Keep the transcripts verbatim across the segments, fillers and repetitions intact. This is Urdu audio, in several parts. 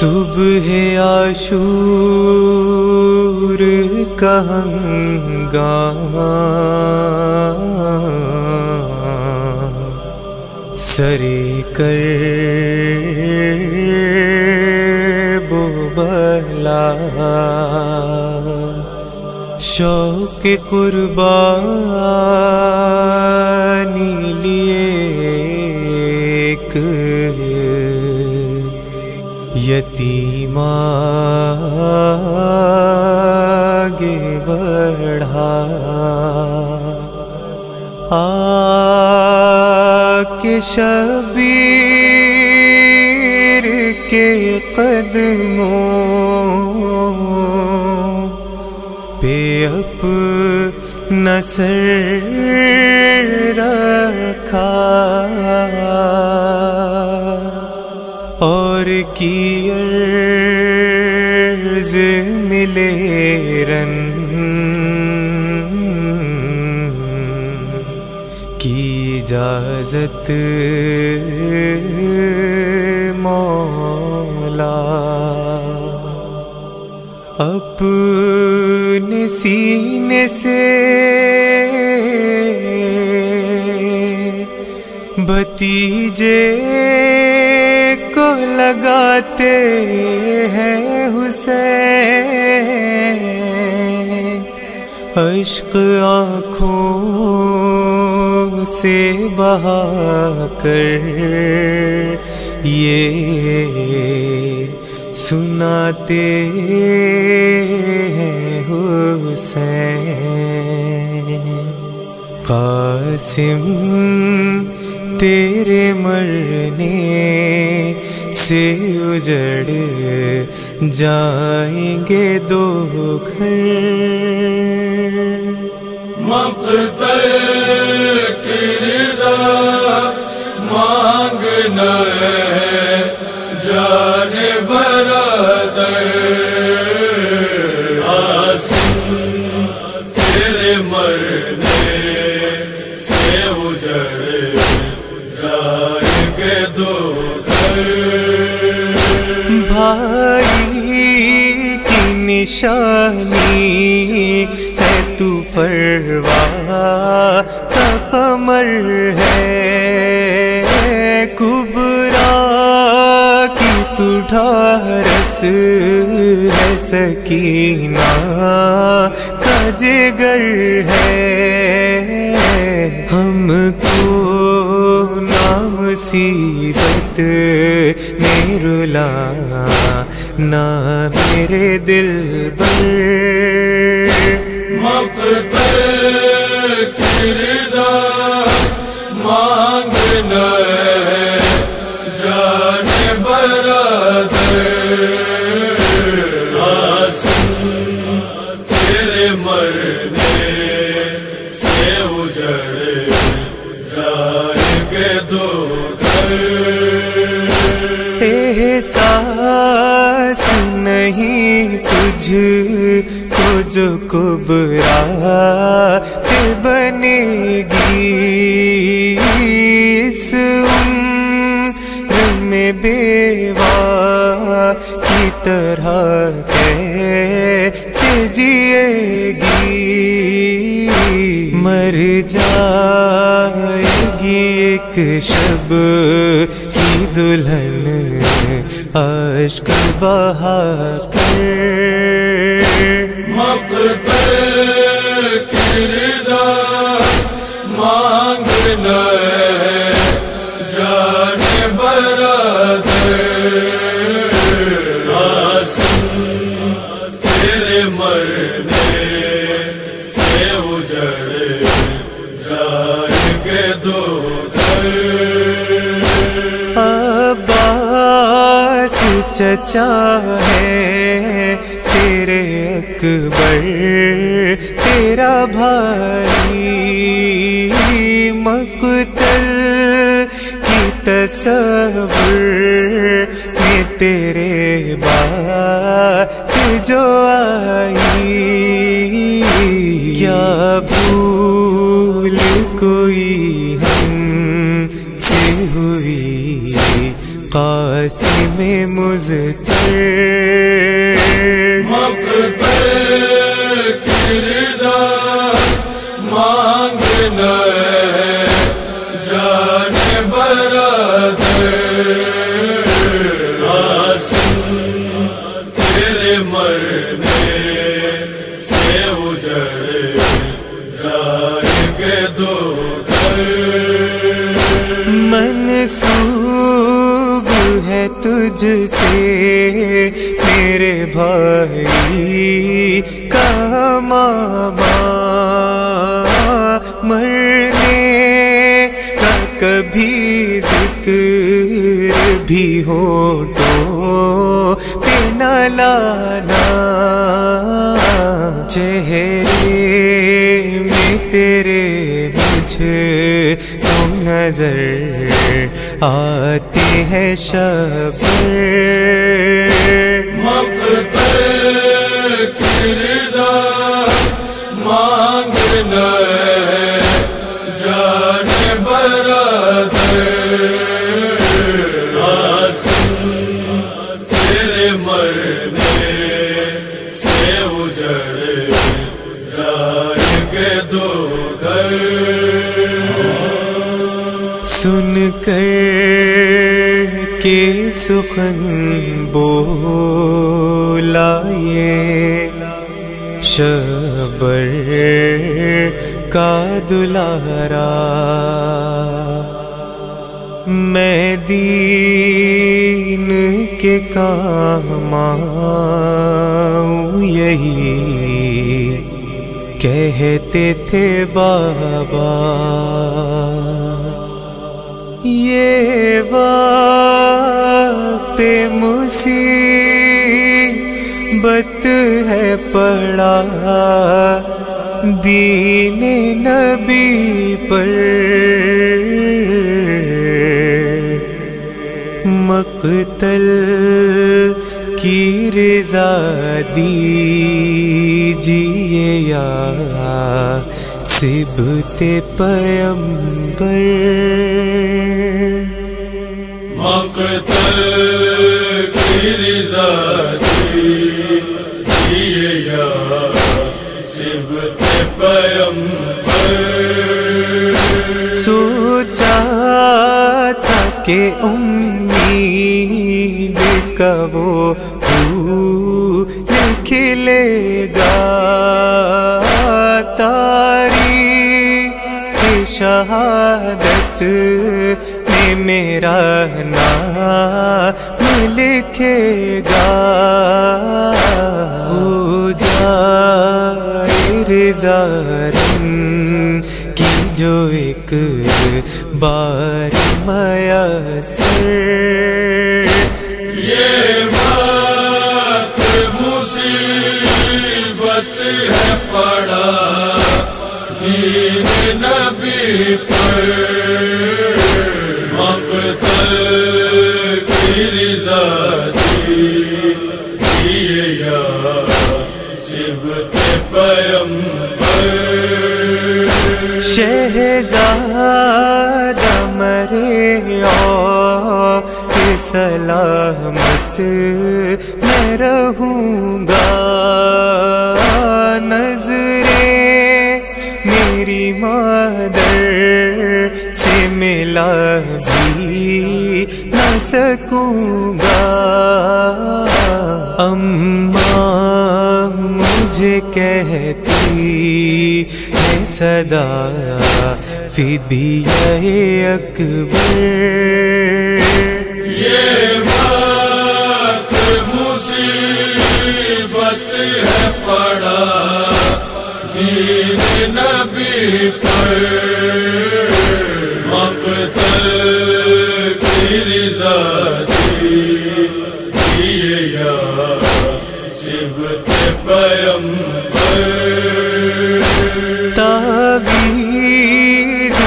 صبح عاشور کا ہنگامہ سرے کرب و بلا شوق قربانی لیے ایک یتیم آگے بڑھا آکے شبیر کے قدموں پہ اپنا سر رکھا اور کی عرض ملے رن کی اجازت مولا اپنے سینے سے بھتیجے کو لگاتے ہیں حسین اشک آنکھوں سے بہا کر یہ سناتے ہیں حسین قاسم تیرے مرنے سے اجڑ جائیں گے دو گھر مقتل کی رضا مانگنا ہے جان برادر قاسم تیرے مرنے سے اجڑ جائیں گے دو گھر بھائی کی نشانی ہے تو فروا کا قمر ہے کبرا کی تو ڈھارس ہے سکینہ کا جگر ہے ہم کو مصیبت میں رلانا میرے دل بر مقتل کی رضا مانگنا ہے جان برادر قاسم تیرے مرنے سے اجڑ جائیں گے دو گھر احساس نہیں تجھ کو جو کبرا پہ بنے گی اس عمر میں بیوہ کی طرح کیسے جیے گی مر جائے گی ایک شب کی دلہن اشک بہا کر مقتل کی رضا مانگنا ہے جان برادر قاسم تیرے مرنے سے اجڑ جائیں گے دو گھر عباس چچا ہے تیرے اکبر تیرا بھائی مقتل کی تصور میں تیرے بات جو آئی کیا بھول کوئی ہم سے ہوئی قاسم مضطر مقتل کی رضا مانگنا ہے جان برادر قاسم تیرے مرنے سے اجڑ جائیں گے دو گھر منسوب ہے تجھ سے میرے بھائی کا ماما مرنے کا کبھی ذکر بھی ہو تو پہ نہ لانا چہرے میں تیرے مجھے تو نظر آتے ہیں شبر مقتل کی رضا مانگنا ہے جان برادر قاسم تیرے مرنے سے اجڑ جائیں گے دو گھر سن کر کے سخن بولا یہ شبر کا دلارا میں دین کے کام آؤں یہی کہتے تھے بابا یہ وقت مصیبت ہے پڑا دین نبی پر مقتل کی رضا دیجیے یا صبت پیمبر مقتل کی رضا دیجیے یا صبت پیمبر سوچا تھا کہ امید کا وہ پھول کھلے گا تاریخ شہادت میں میرا نام لکھے گا ہو جائے رضا رن کی جو ایک بار میسر یہ وقت مصیبت ہے پڑا دین نبی پر مقتل کی رضا دیجیے یا صبت پیمبر شہزادہ مرے اور سلامت میں رہوں گا نظریں میری مادر سے ملا بھی نہ سکوں گا اماں مجھے کہتی ہے صدا فدیہ اکبر یہ وقت مصیبت ہے پڑا دین نبی پر مقتل کی رضا دیجیے یا صبت پیمبر تعویذ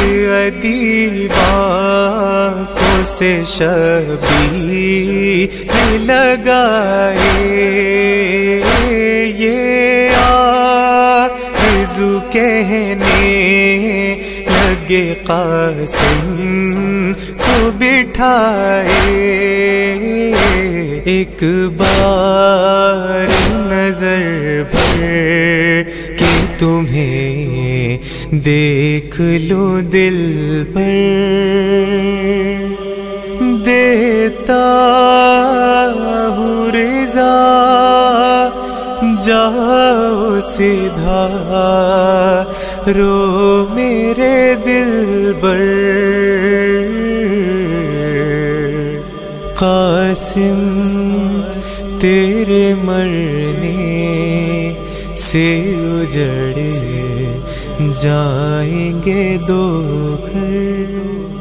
ادیباں کو سے شبیر لگائے یہ آرزو کہنے لگ گے قاسم کو بٹھائے، ایک بار نظر بھر کے تمہیں دیکھ لو دل بھر، دیتا ہوں رضا جاؤ سیدھا رو میرے دل بر، قاسم تیرے مرنے سے اجڑ جائیں گے دو گھر۔